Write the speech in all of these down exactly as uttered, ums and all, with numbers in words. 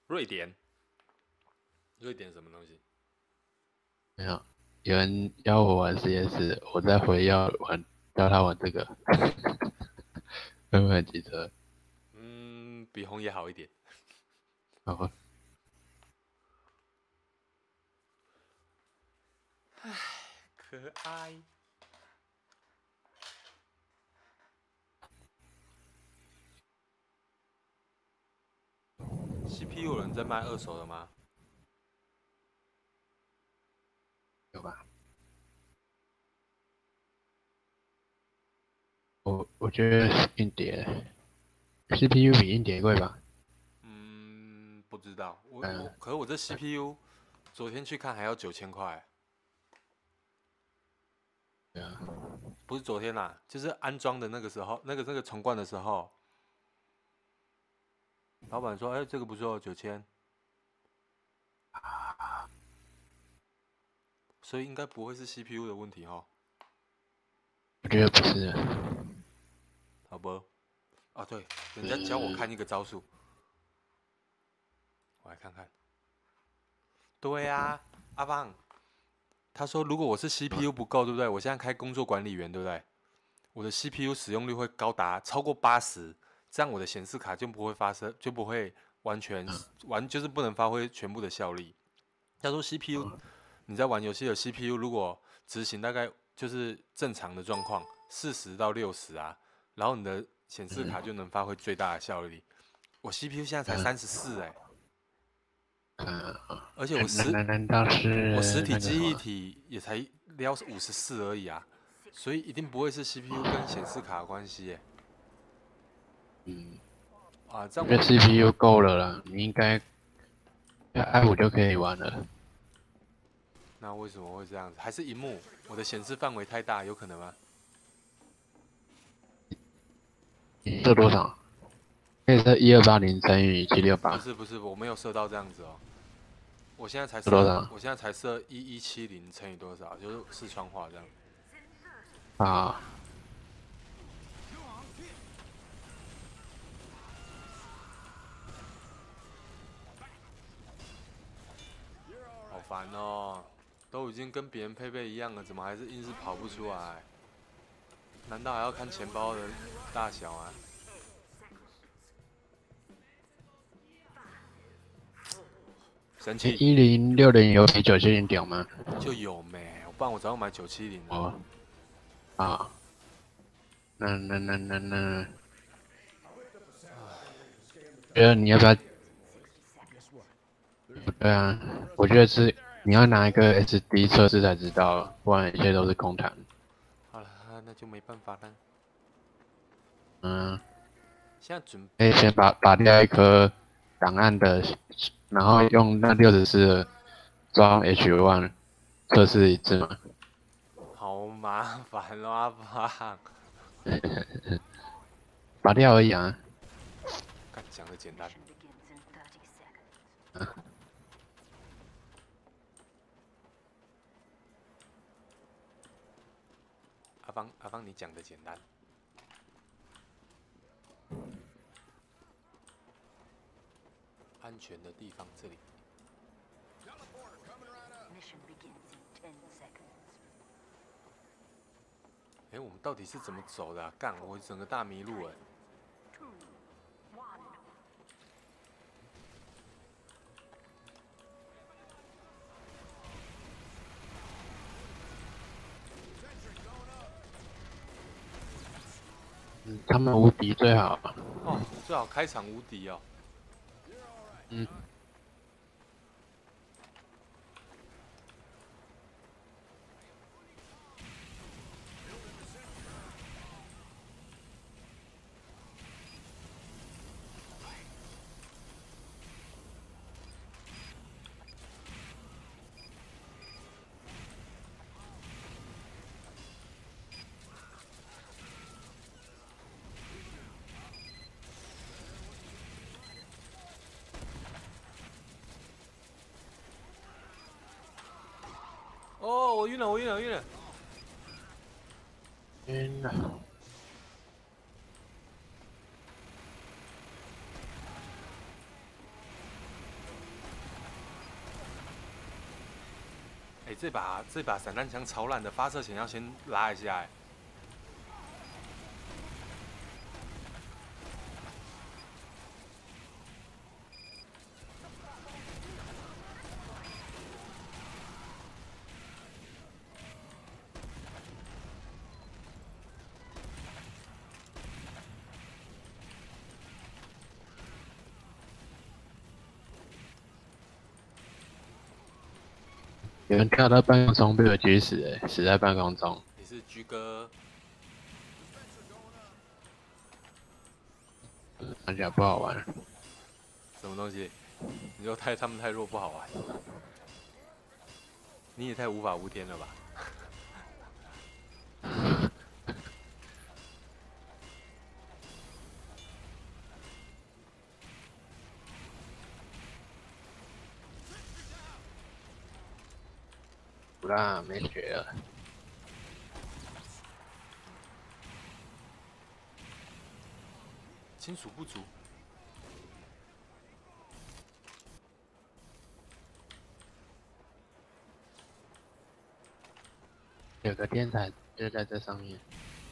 瑞典，瑞典什么东西？ 没有，有人邀我玩 C S，我再回要玩，邀他玩这个，会不会很机车？ 嗯，比红野好一点。 好， 可爱。C P U 有人在卖二手的吗？ 有吧？我我觉得硬碟 C P U 比硬碟贵吧？ 嗯，不知道。我我， 嗯， 可是我这 C P U 昨天去看还要九千块， 对啊， 不是昨天啦，就是安装的那个时候，那个那个重灌的时候，老板说，哎、这个不错，九千，所以应该不会是 C P U 的问题哈， 我觉得不是， 好不？啊，对，人家教我看一个招数，我来看看。对啊，阿邦，他说如果我是 C P U 不够，对不对？我现在开工作管理员，对不对？我的 C P U 使用率会高达超过八十，这样我的显示卡就不会发生，就不会完全完就是不能发挥全部的效力。他说 C P U 你在玩游戏的 C P U 如果执行大概就是正常的状况，四十到六十啊，然后你的显示卡就能发挥最大的效力。我 C P U 现在才嗯三十四哎， 嗯， 而且我难实难难道我实是体记忆那个什么？ 体也才撩五十四而已啊，所以一定不会是 C P U 跟显示卡的关系耶。 嗯， 啊，这我觉得样我 C P U 够了啦，你应该 i 五就可以玩了。 那为什么会这样子？还是荧幕我的显示范围太大，有可能吗？ 你设多少？可以设一二八零乘以七六八， 不是不是，我没有设到这样子哦。我现在才设， 设多少？ 我现在才设一一七零乘以多少，就是视窗化这样。 啊， 好烦哦，都已经跟别人配备一样了，怎么还是硬是跑不出来？难道还要看钱包的大小啊？生气一零六零有比九七零屌吗？ 就有没，不然我早上买九七零了。 哦，啊，那那那那那，觉得你要不要？对啊，我觉得是你要拿一个 S D 测试才知道，不然一切都是空谈。 好了，那就没办法了。 嗯， 现在准可以先把拔掉一颗档案的，然后用那六十四的装 H 一 测试一次嘛。 好麻烦哦，阿胖。 拔掉而已啊。 干讲的简单。阿邦阿邦，你讲的简单。安全的地方这里。哎，我们到底是怎么走的啊？干，我整个大迷路哎。 嗯，他们无敌最好。 哦，最好开场无敌哦。 嗯。 哦，我晕了，我晕了，我晕了。 天哪！ 哎、这把这把散弹枪超烂的，发射前要先拉一下哎。 有人跳到半空中被我狙死了，死在半空中。 你是居哥， 看起来不好玩。 什么东西？你说太他们太弱不好玩，你也太无法无天了吧？ 不啦，没血了。 金属不足。 有个天才就在这上面，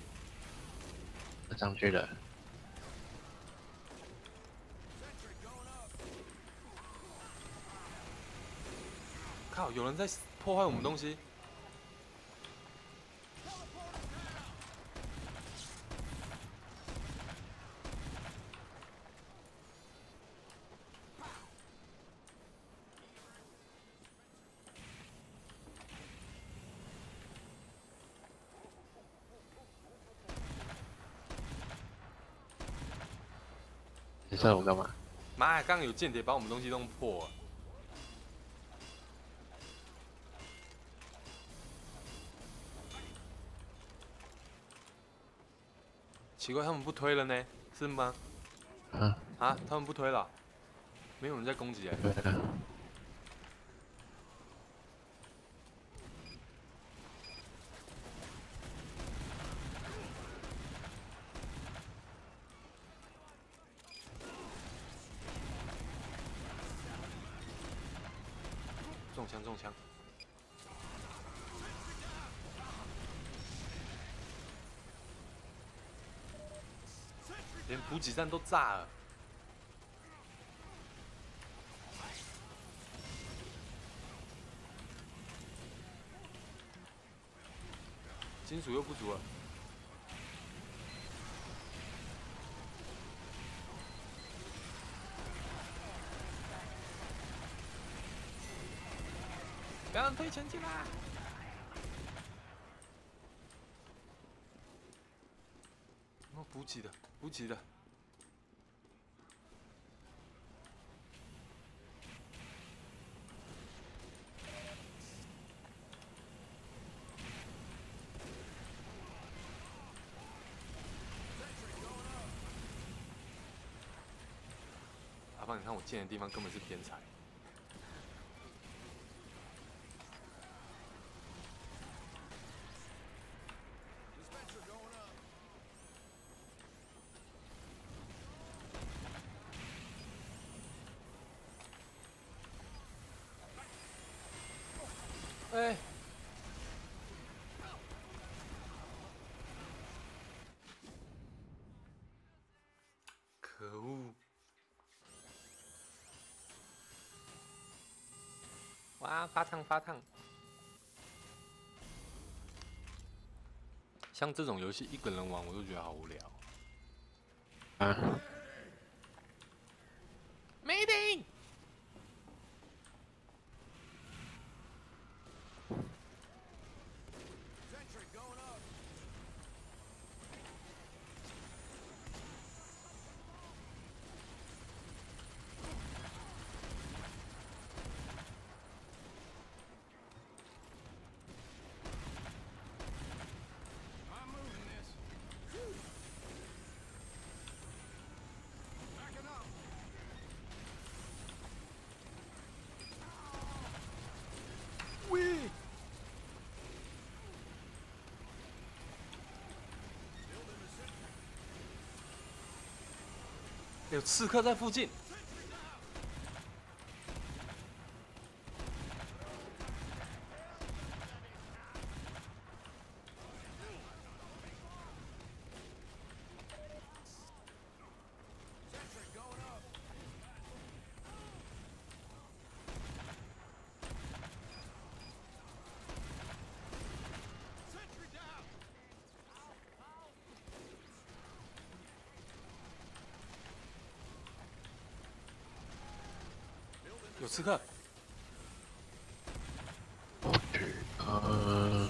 上去了。 靠，有人在破坏我们东西。 你射我干嘛？ 妈呀！刚刚有间谍把我们东西弄破了。奇怪，他们不推了呢？是吗？ 啊啊，他们不推了，没有人在攻击哎。 对了， 中枪中枪。连补给站都炸了。金属又不足了。不要推前进啦！什么补给的？补给的。阿胖，你看我建的地方根本是天才。哎、欸，可恶！哇，发烫发烫！像这种游戏一个人玩，我都觉得好无聊。 啊， 没顶。喂！有刺客在附近。 有刺客。 呃，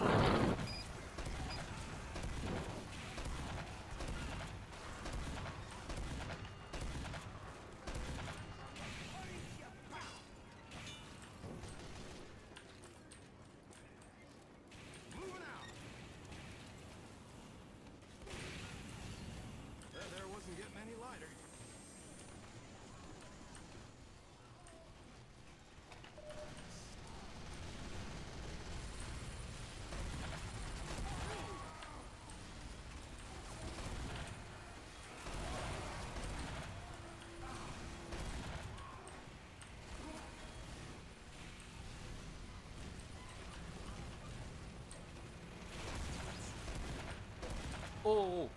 哦，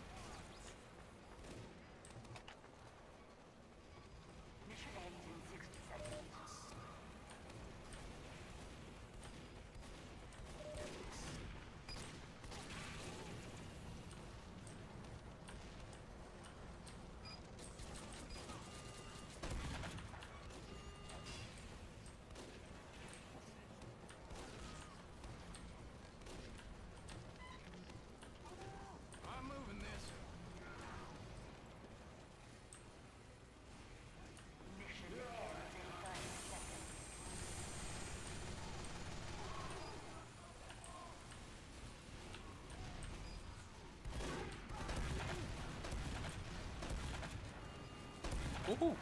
哦，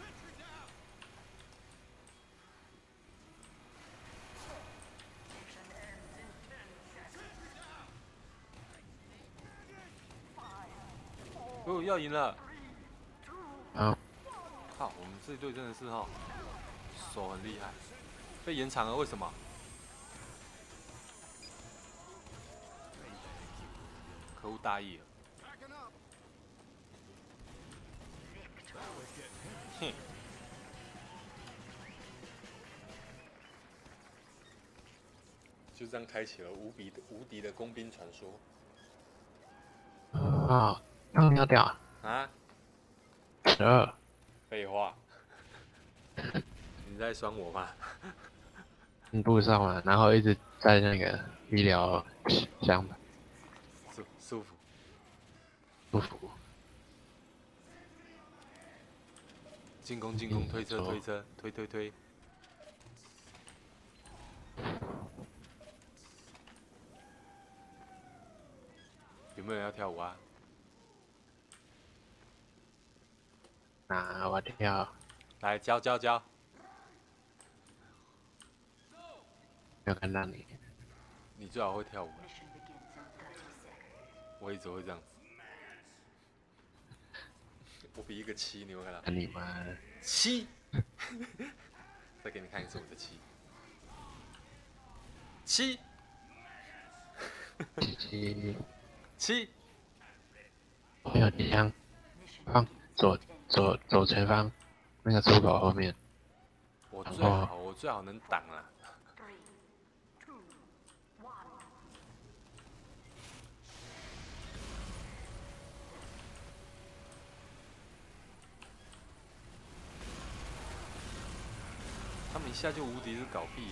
哦，要赢了！ 好， 靠，我们这一队真的是哈，手很厉害，被延长了，为什么？可恶，大意了。哼。就这样开启了无比的无敌的工兵传说。 啊，刚要掉啊？ 十二， 废话。你在酸我吗？ 进步上了，然后一直在那个医疗箱舒舒服。 不服。 进攻进攻，推车推车，推推推。有没有人要跳舞啊？ 那我跳。 来教教教。 没有看到你。 你最好会跳舞。我一直会这样子。我比一个七，你有看到？ 你妈七。再给你看一次我的七。七。 七七。 没有地方放左左左前方那个出口后面。 我最好我最好能挡啊。他们一下就无敌是搞屁耶！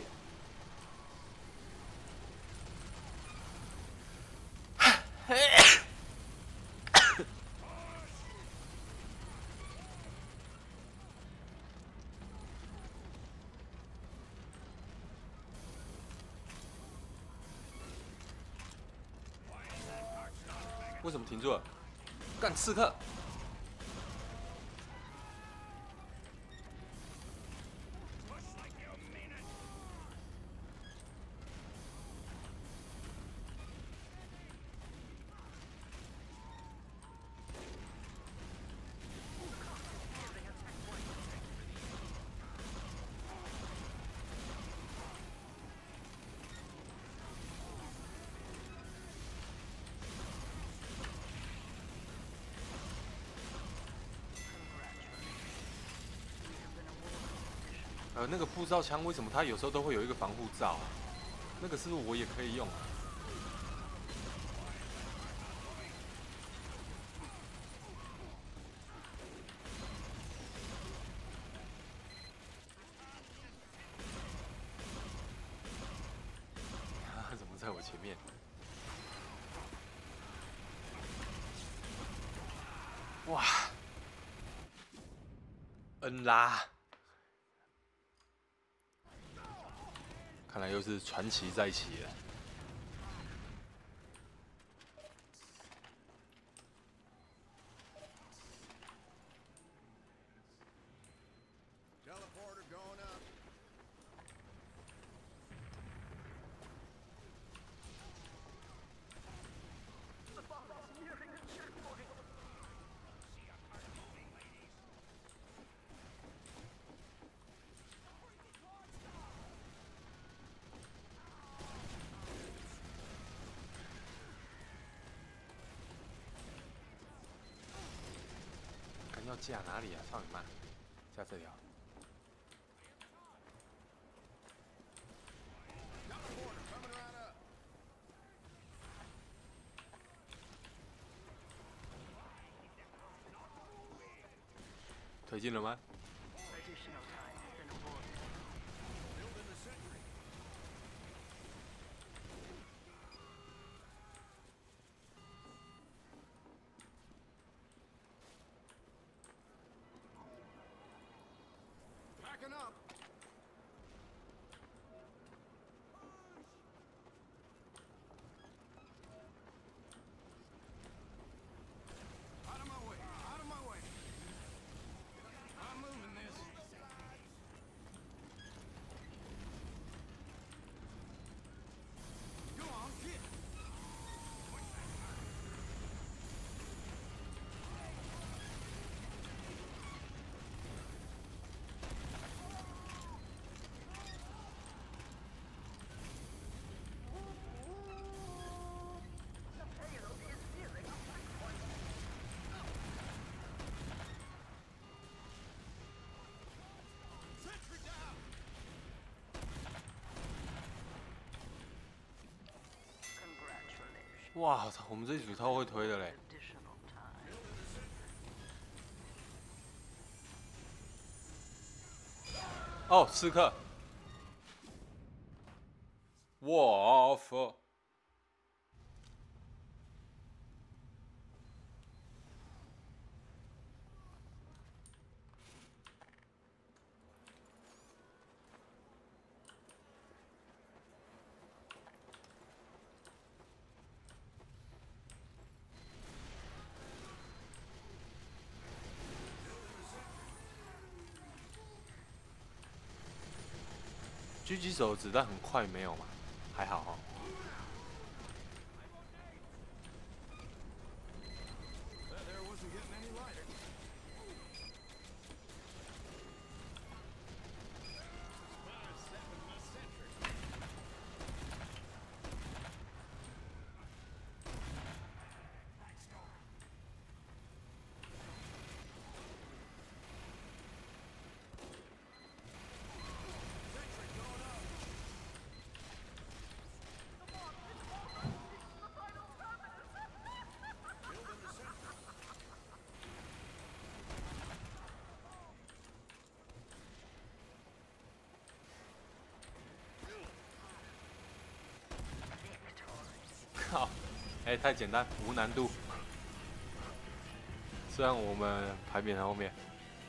为什么停住了？干刺客！呃，那个步照枪为什么它有时候都会有一个防护罩啊？那个是不是我也可以用啊？ 我前面。哇！恩拉，看来又是传奇再起了。 要架哪里啊？操你妈！架这条。推进了吗？ 哇操！我们这一组超会推的嘞。哦，刺客。Wolf。狙击手子弹很快没有嘛？还好哈。靠！哎、欸，太简单，无难度。虽然我们排名在后面。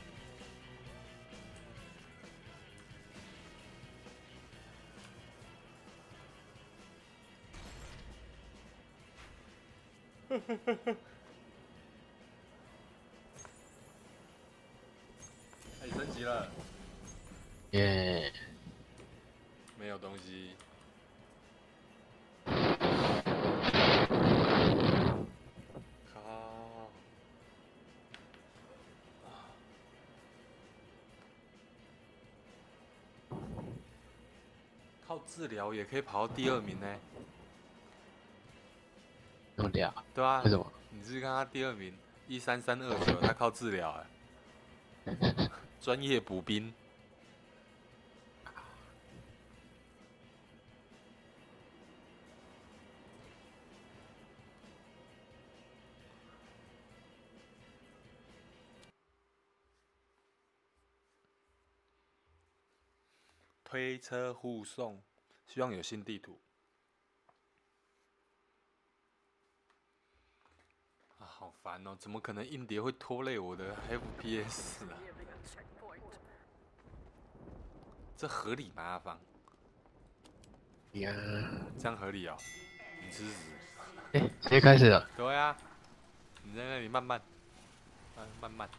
哎、欸，升级了。 耶！ Yeah. 没有东西。靠！靠治疗也可以跑到第二名呢。 那么屌？ 对啊。 为什么？ 你是看他第二名，一三三二九，他靠治疗哎。专业补兵。推车护送，希望有新地图。 好烦哦！怎么可能硬碟会拖累我的 F P S 啊？这合理吗，阿芳？ 呀， 这样合理哦？你吃屎！ 哎，直接开始了。 对啊，你在那里慢慢，慢慢慢。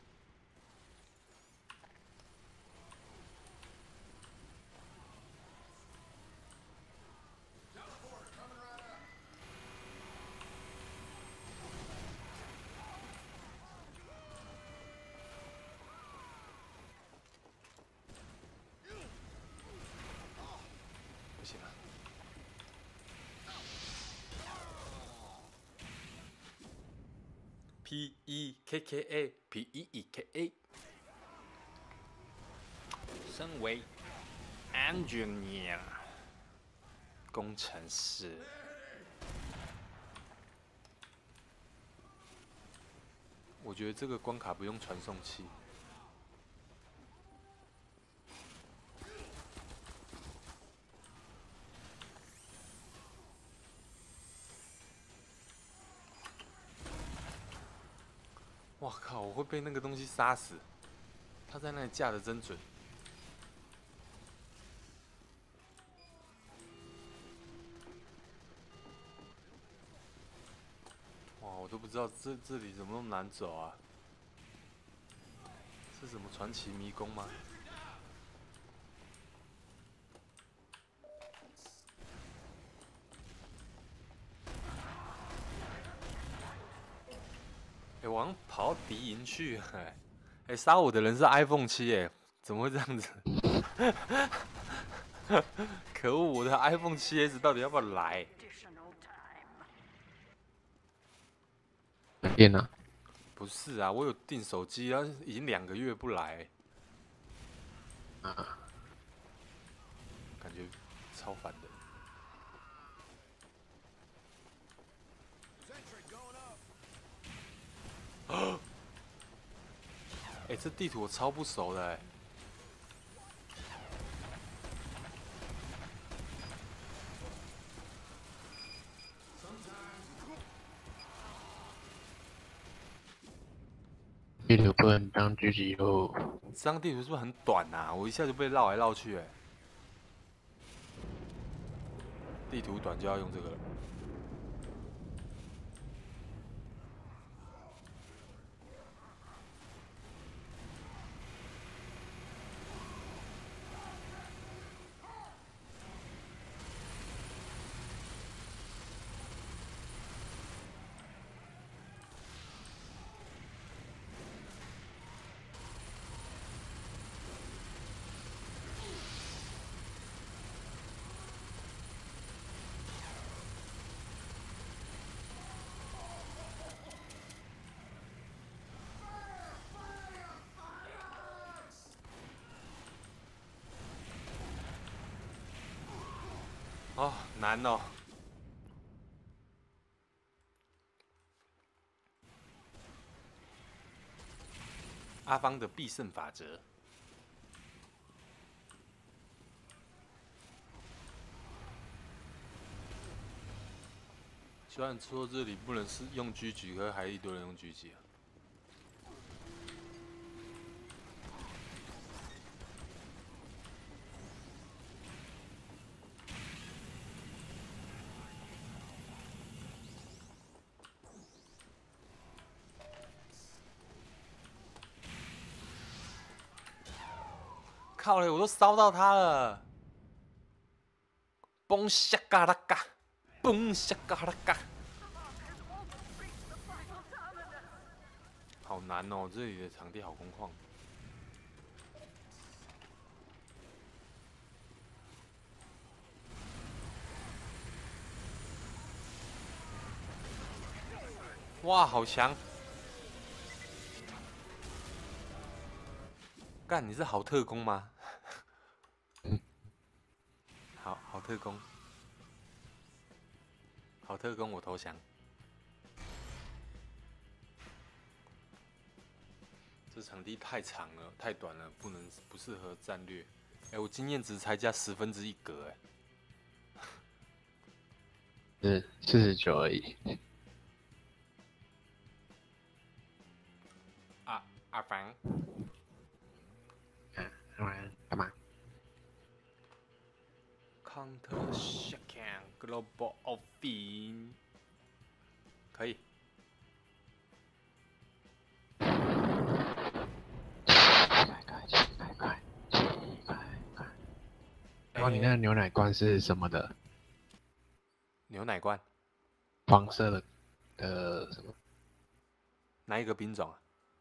不行了。P E K K A P E E K A， 身为 engineer 工程师，我觉得这个关卡不用传送器。哇靠！我会被那个东西杀死，他在那里架的真准。哇，我都不知道这这里怎么那么难走啊？是什么传奇迷宫吗？哎、欸，我好像跑到敌营去了、欸，哎、欸，杀我的人是 iPhone 七，哎，怎么会这样子？可恶，我的 iPhone 七 S 到底要不要来？ 电脑？ 不是啊，我有订手机，然后已经两个月不来、欸， 啊， 感觉超烦的。哎、欸，这地图我超不熟的哎、欸。 地图不能当狙击哦。 这张地图是不是很短啊？我一下就被绕来绕去哎、欸。地图短就要用这个了。哦，难哦。阿芳的必胜法则。虽然说这里不能是用狙击，可是还一堆人用狙击啊。靠嘞，我都烧到他了！嘣下嘎啦嘎，嘣下嘎啦嘎。好难哦，这里的场地好空旷。哇，好强！干，你是好特工吗？好好特工，好特工，我投降。这场地太长了，太短了，不能不适合战略。哎、欸，我经验值才加十分之一格哎。 是四十九而已。 阿凡， 嗯，干嘛？ Counter Shocking Global Offense 可以。 然后你那个牛奶罐是什么的？ 牛奶罐， 黄色的的什么？ 哪一个品种啊？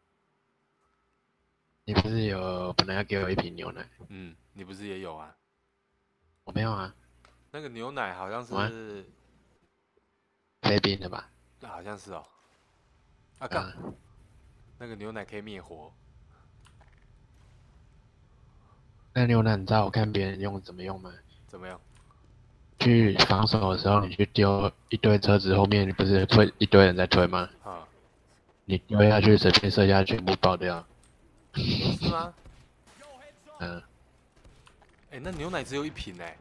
你不是有本来要给我一瓶牛奶？ 嗯，你不是也有啊？ 我没有啊。 那个牛奶好像是菲冰的吧？ 好像是哦。啊干、 嗯， 那个牛奶可以灭火。 那牛奶你知道我看别人用怎么用吗？ 怎么样？ 去防守的时候，你去丢一堆车子，后面你不是会一堆人在推吗？ 啊， 你丢下去，随便射下去，全部爆掉。 是吗？ 嗯， 哎、那牛奶只有一瓶哎、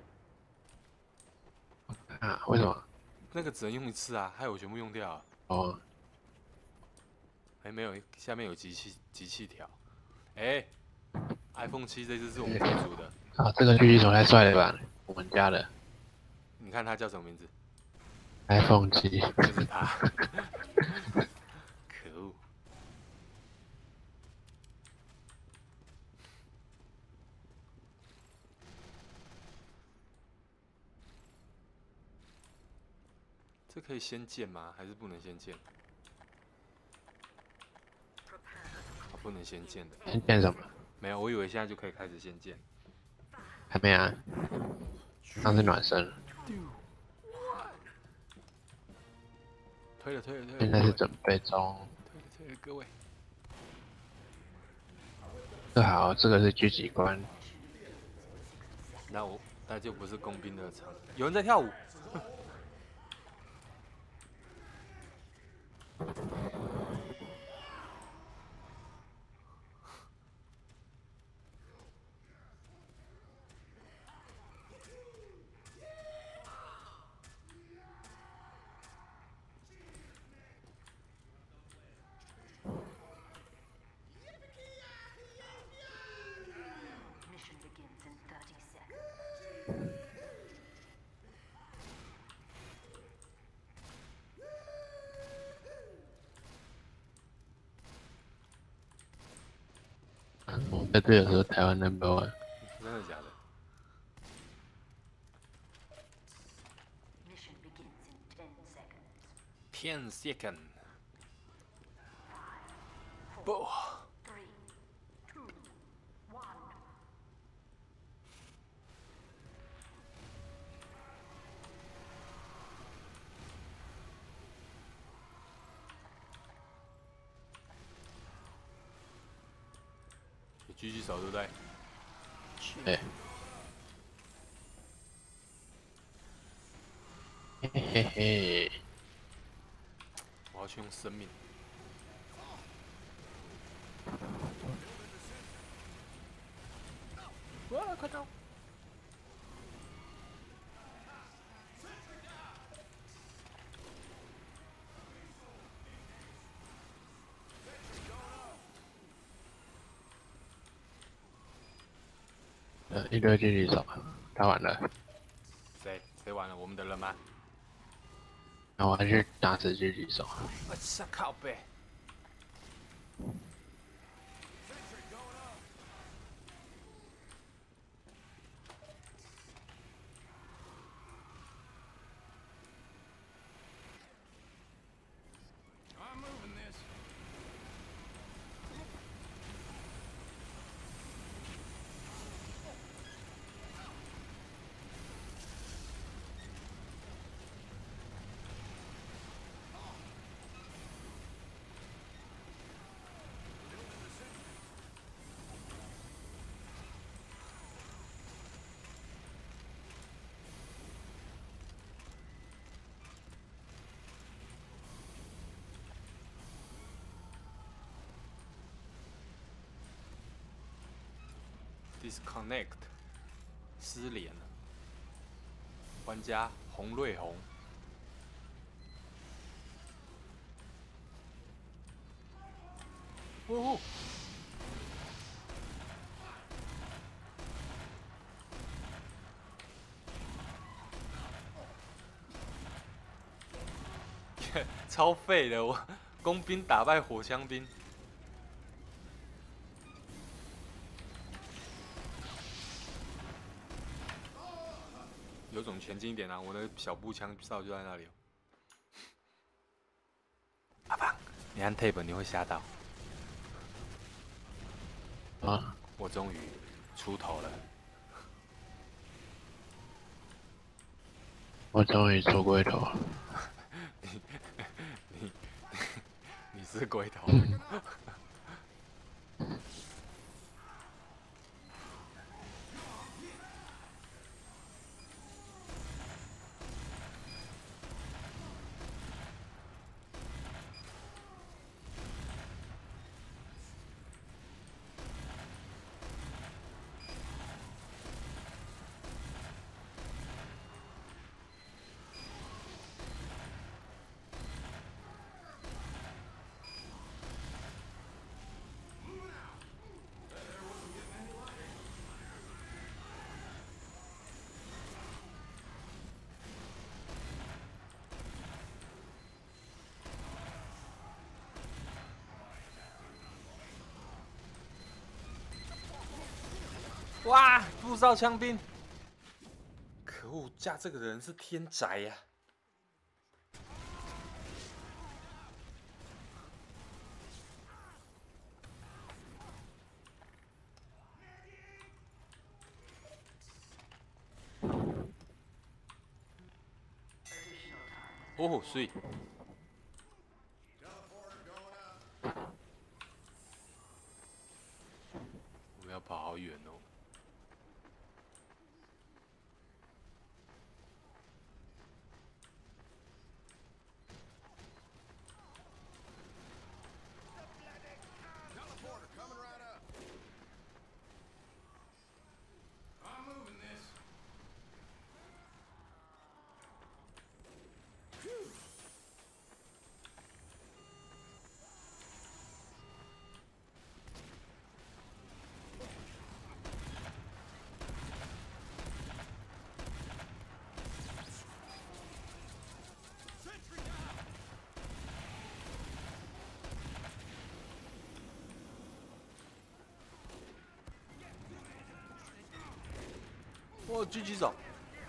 啊，为什么？ 那个只能用一次啊，害我全部用掉了。 哦， 哎、没有，下面有集气集气条。哎、i p h o n e 七这只是我们自主的， 啊，这个狙击手太帅了吧？我们家的你看它叫什么名字？ iPhone 七， 就是它。可恶！这可以先建吗？还是不能先建？啊，不能先建的。 先建什么？ 没有，我以为现在就可以开始先建。 还没啊，上次暖身了， 推了推了推了， 现在是准备中。 推了推了，各位。 这好，这个是狙击关。 那我那就不是工兵的场，有人在跳舞。 我们在这有时候台湾 number one。 真的假的？ten second。不。有狙击手对不对？ 对。嘿嘿嘿。 我要去用生命。哇，快到！ 呃，一堆狙击手，打完了。 谁谁完了？我们的人吗？ 那我还去打死狙击手。 我操靠背！Disconnect， 失联了。玩家洪瑞红。哦， 超废的，我工兵打败火枪兵。有种前进一点啊！我的小步枪哨就在那里。阿胖，你按 tab 你会吓到。 啊！ 我终于出头了。 我终于出龟头了。 你你你是龟头。哇！步哨枪兵，可恶！架这个人是天宅呀、啊！哦，所以我们要跑好远哦。哇，狙击手！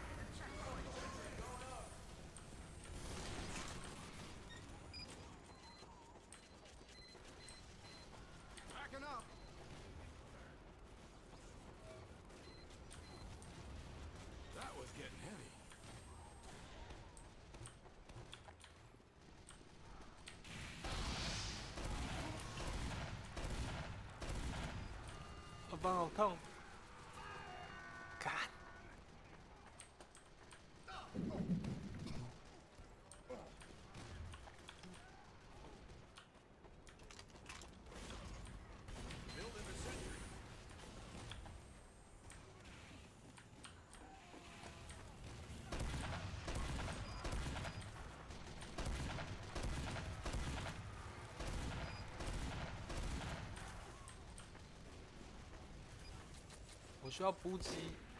我帮好痛！干！我需要补给。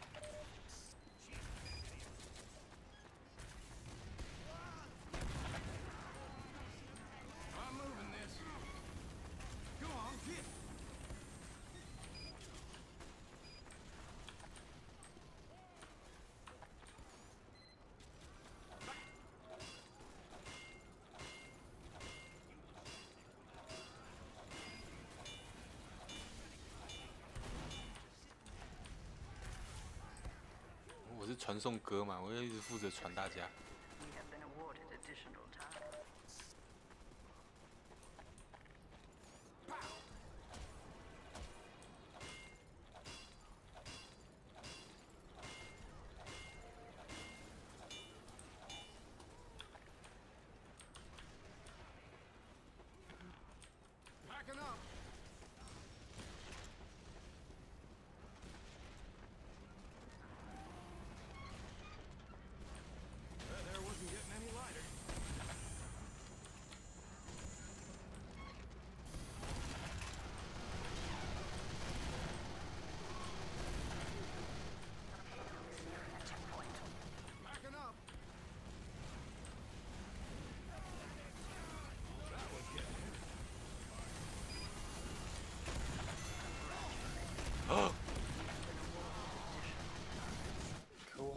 我是传送哥嘛，我要一直负责传大家。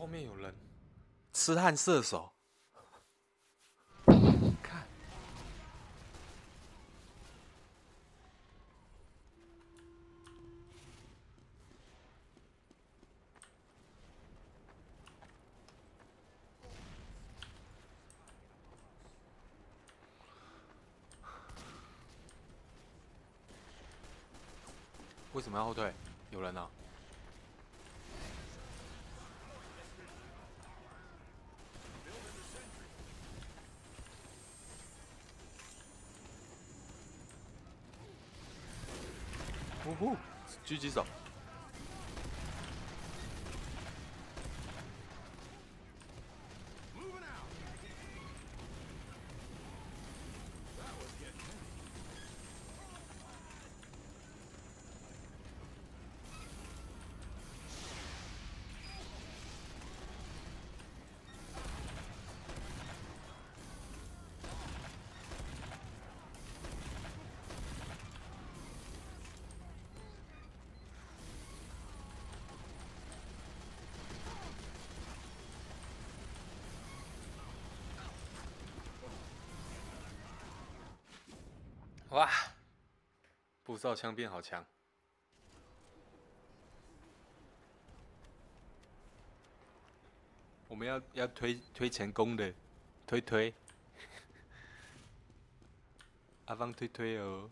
后面有人，痴汉射手，看，为什么要后退？有人啊！呜呼，狙击手。哇，步哨枪变好强！我们要要推推前攻的，推推，阿芳推推哦。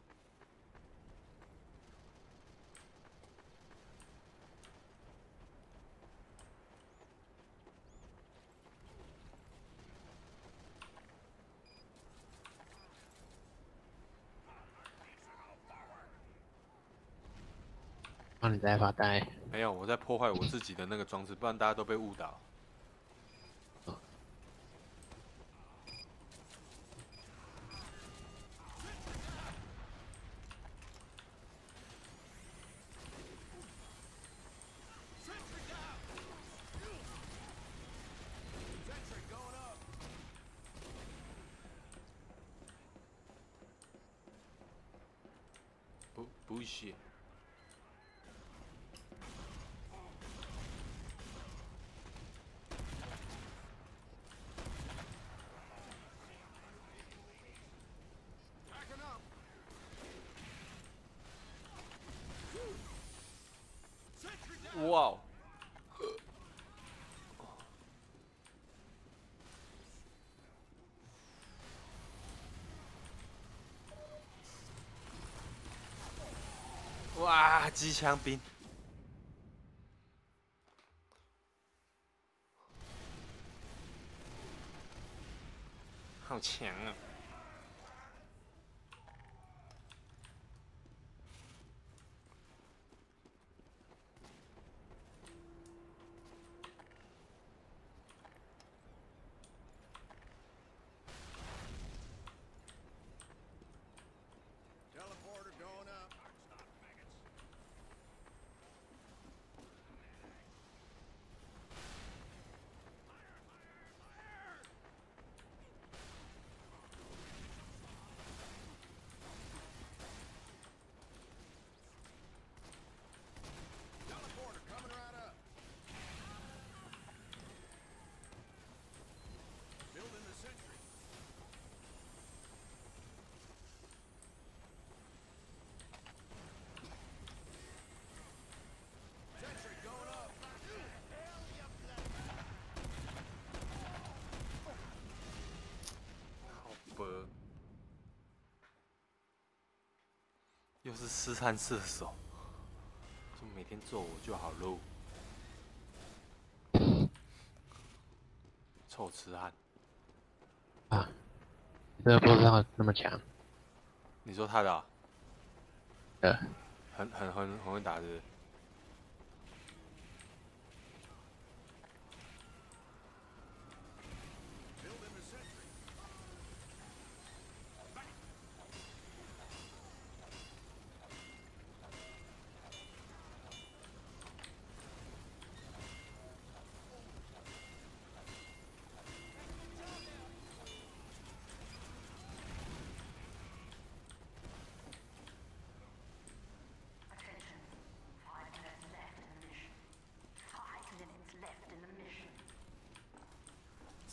帮你在发呆。 没有，我在破坏我自己的那个装置，不然大家都被误导。不，不是。哇哦！哇，机枪兵，好强啊！又是痴汉射手，就每天揍我就好喽。臭痴汉啊！这个不知道那么强。 你说他的、啊？ 呃， 很很很很会打的。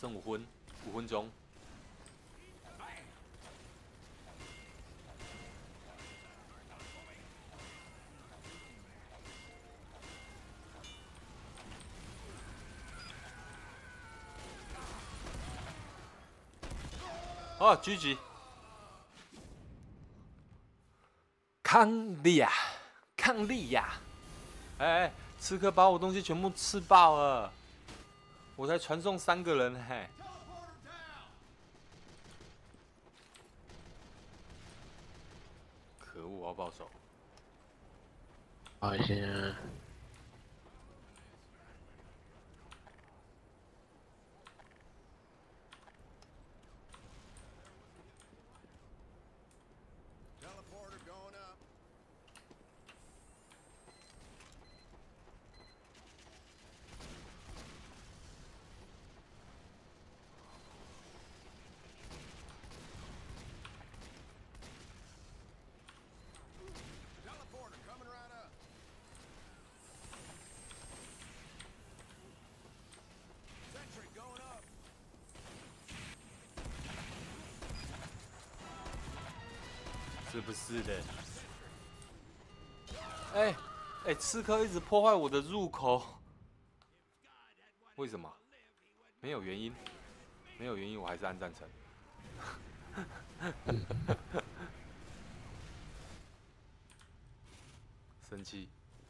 剩五分，五分钟。哦 ，G G， 康利亚，康利亚，哎、欸，刺客把我东西全部吃爆了，我才传送三个人，嘿。可恶，我要报仇。 好先。 是不是的？哎、欸、哎、欸，刺客一直破坏我的入口，为什么？没有原因，没有原因，我还是按赞成。生气。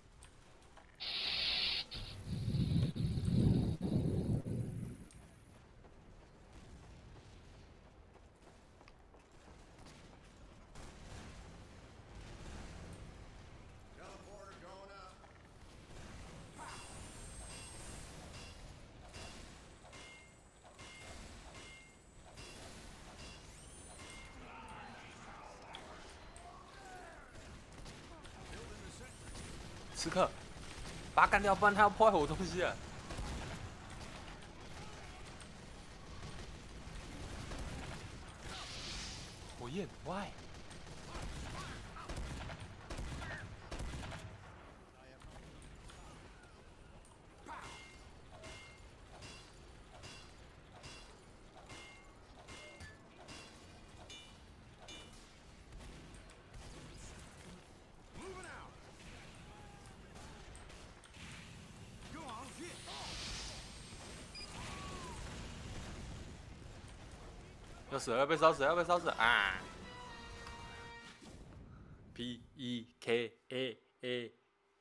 刺客，把他干掉，不然他要破坏我东西了。火焰 ，why？ 要死了，要被烧死了，要被烧死了啊 ！P E K A A，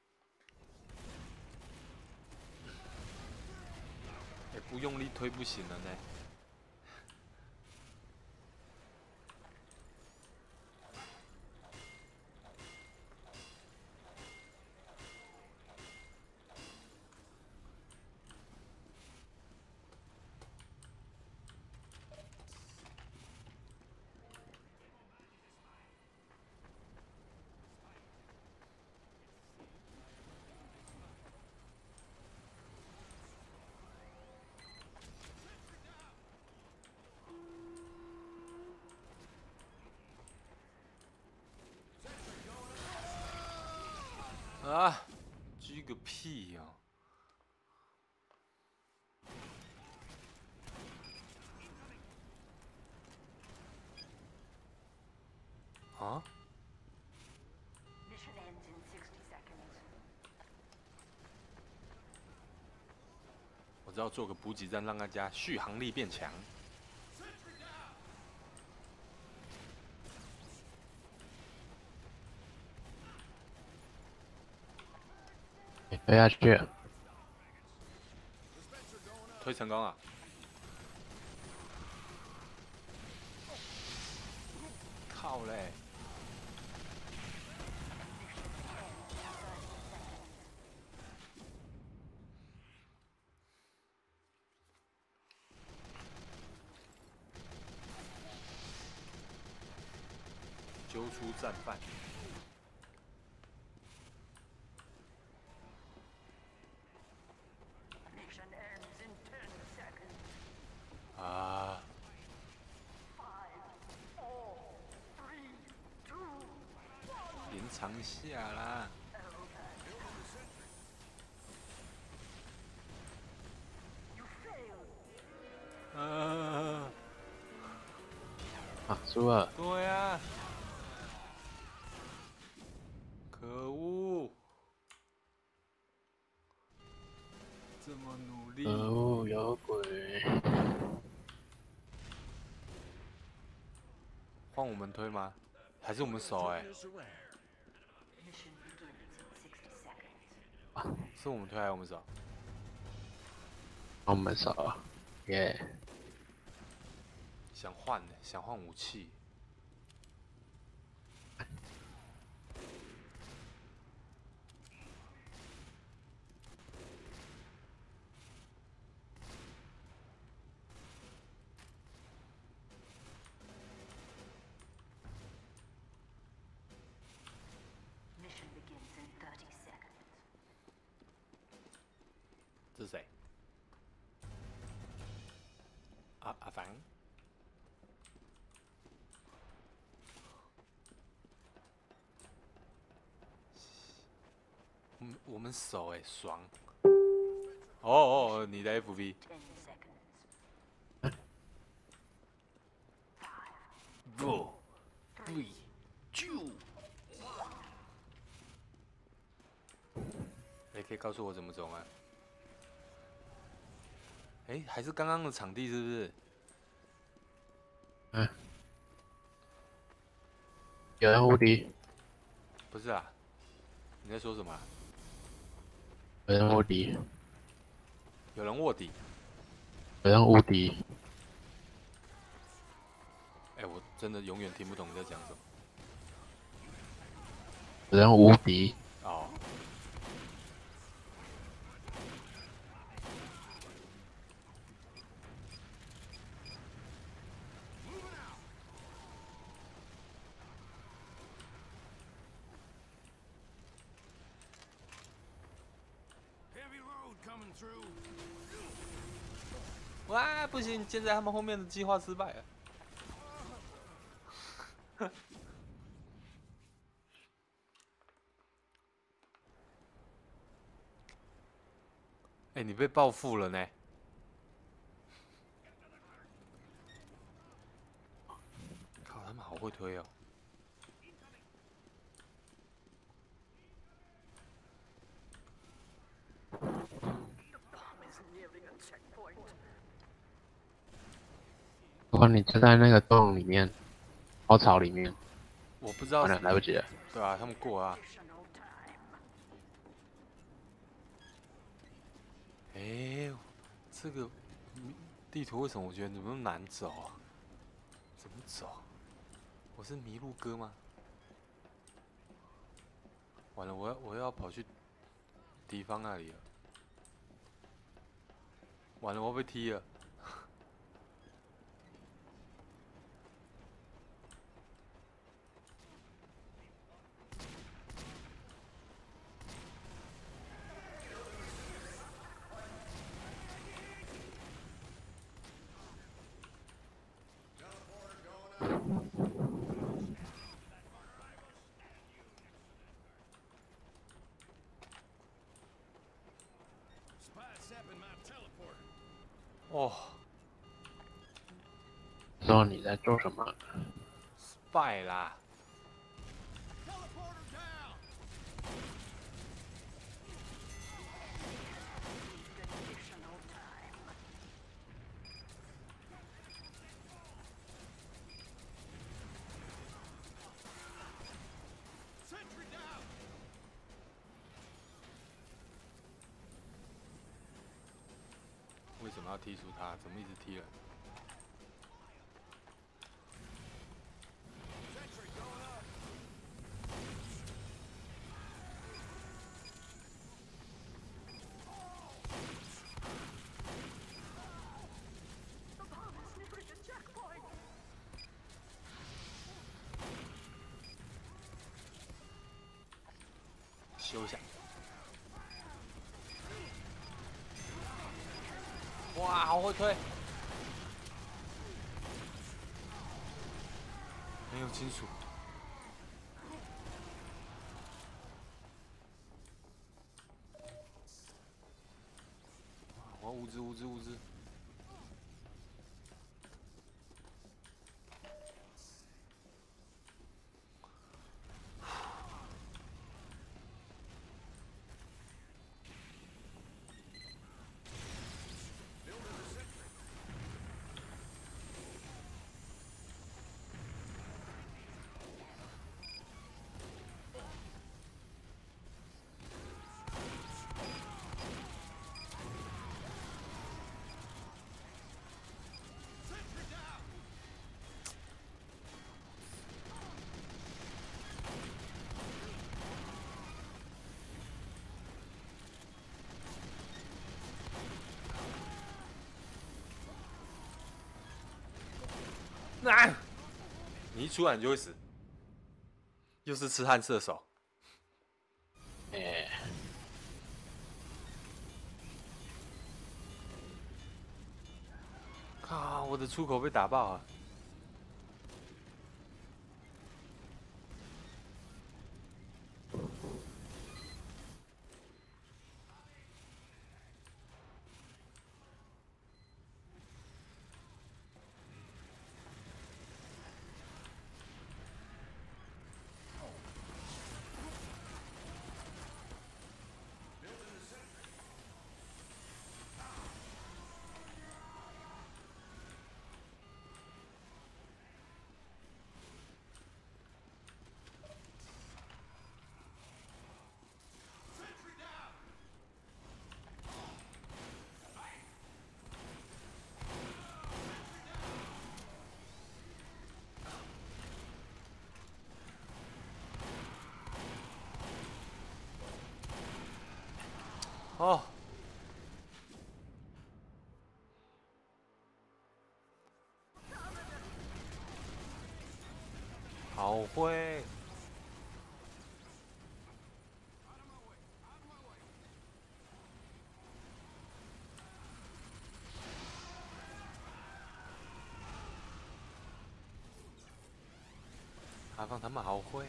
哎、欸，不用力推不行了呢。啊，狙个屁呀、啊！啊？我只要做个补给站，让大家续航力变强。 推下去。 推成功了。靠嘞！揪出战犯。啊！延长一下啦。啊！ 啊，输了。 对啊，可恶，这么努力。 可恶，有鬼！ 换我们推吗？还是我们守、欸？哎，是我们推还是我们守？ 我们少了，耶！ 想换、欸，想换武器。这是谁？阿阿凡。我们我们守哎、欸，爽。哦哦，你的 F V。Four, three, two。哎，可以告诉我怎么走吗？哎，还是刚刚的场地是不是？ 嗯。有人无敌。 不是啊，你在说什么、啊？ 有人无敌。 有人卧底。 有人无敌。 哎，我真的永远听不懂你在讲什么。 有人无敌。 哦。哇，不行！现在他们后面的计划失败了。哎、欸，你被报复了呢！靠，他们好会推哦！ 如果你就在那个洞里面，凹槽里面， 我不知道。 完了，来不及了。 对啊，他们过啊。哎、欸，这个地图为什么我觉得怎么那么难走啊？怎么走？我是迷路哥吗？完了，我要我要跑去敌方那里了。完了，我要被踢了。哦。 说你在做什么 ？Spy 啦。为什么要踢出他？怎么一直踢了？休一下。哇，好会推！没有金属。我要物资，物资，物资。 啊！你一出来你就会死，又是痴汉射手。 哎、欸， 靠！我的出口被打爆了。哦，好会！阿放他们好会！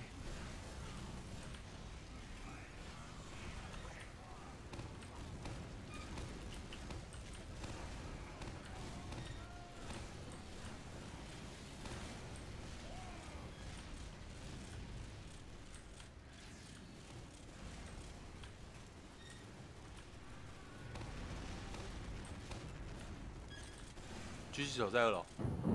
狙击手在二楼。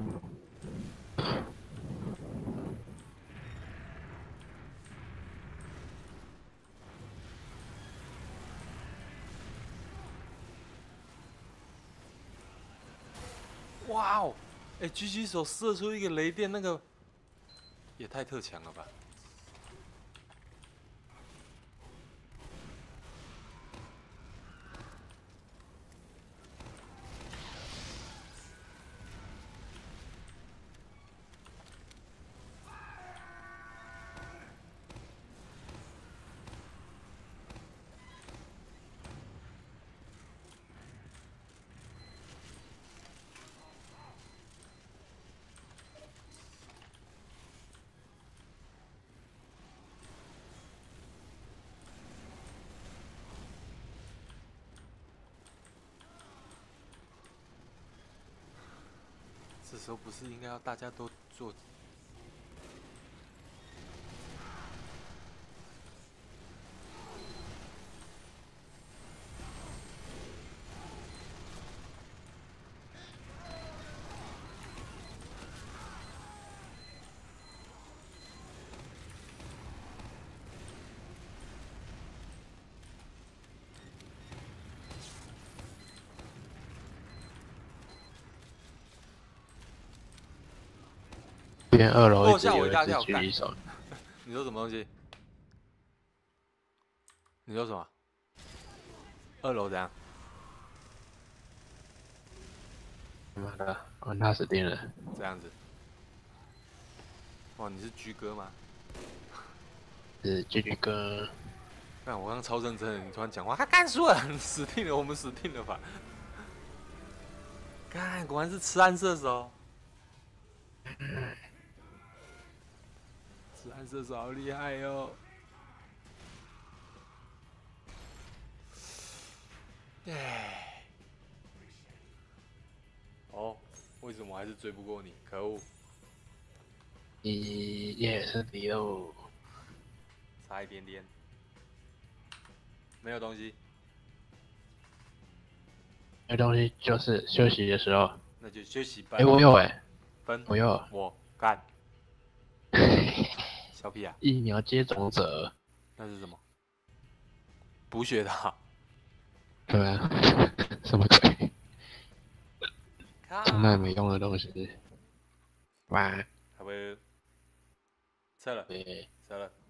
哇哦！哎，狙击手射出一个雷电，那个也太特强了吧！这时候不是应该要大家都做？ 边二楼一直吓我有一只一大跳！ 狙击手， 你说什么东西？你说什么？二楼怎样？ 他妈的，哦，他死定了。 这样子。哇，你是居哥吗？ 是狙击哥。 看我刚超认真的，你突然讲话，他干输了，死定了，我们死定了吧？看，果然是痴汉射手。痴汉射手好厉害哟！哎，哦，为什么我还是追不过你？可恶！ 你也是敌喽。 差一点点。没有东西。 没东西就是休息的时候。 那就休息吧。 哎、欸，我有哎、欸， 分我有。 我干。小屁啊！ 疫苗接种者。 那是什么？补血的、啊。 对啊，什么鬼？从来没用的东西。哇！ 好不？撤了。 对。 撤了。